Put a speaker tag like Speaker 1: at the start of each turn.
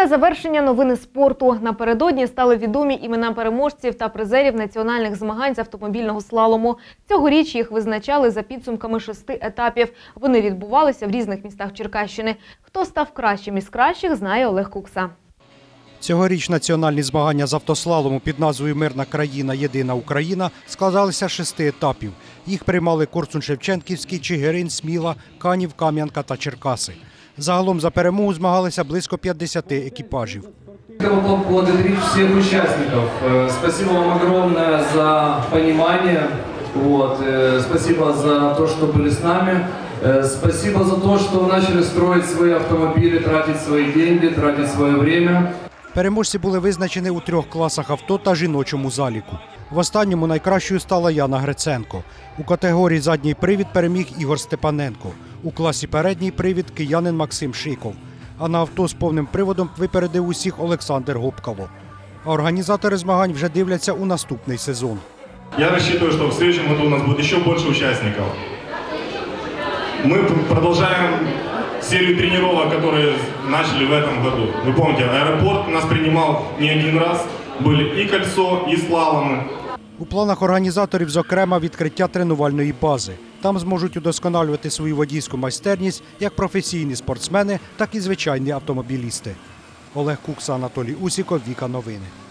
Speaker 1: Добігає завершення новини спорту. Напередодні стали відомі імена переможців та призерів національних змагань з автомобільного слалому. Цьогоріч їх визначали за підсумками 6 етапів. Вони відбувалися в різних містах Черкащини. Хто став кращим із кращих, знає Олег Кукса.
Speaker 2: Цьогоріч національні змагання з автослалому під назвою «Мирна країна. Єдина Україна» складалися з 6 етапів. Їх приймали Корсунь-Шевченківський, Чигирин, Сміла, Канів, Кам'янка та Черкаси. Загалом за перемогу змагалися близько 50 екіпажів.
Speaker 3: Хотел бы поблагодарить всех участников. Спасибо вам огромное за понимание. Спасибо за то, что были с нами. Спасибо за то, что вы начали строить свои автомобили, тратить свои деньги, тратить свое время.
Speaker 2: Переможці були визначені у 3 класах авто та жіночому заліку. В останньому найкращою стала Яна Гриценко. У категорії «Задній привід» переміг Ігор Степаненко. У класі «Передній привід» – киянин Максим Шиков. А на авто з повним приводом випередив усіх Олександр Гопкало. А організатори змагань вже дивляться у наступний сезон.
Speaker 4: Я рассчитываю, что в следующем году у нас будет еще больше участников. Мы продолжаем серию тренировок, которые начали в этом году. Вы помните, аэропорт нас принимал не один раз. Были и кольцо, и слаломы.
Speaker 2: У планах організаторів, зокрема, відкриття тренувальної бази. Там зможуть удосконалювати свою водійську майстерність як професійні спортсмени, так і звичайні автомобілісти. Олег Кукса, Анатолій Усіков, Віка Новини.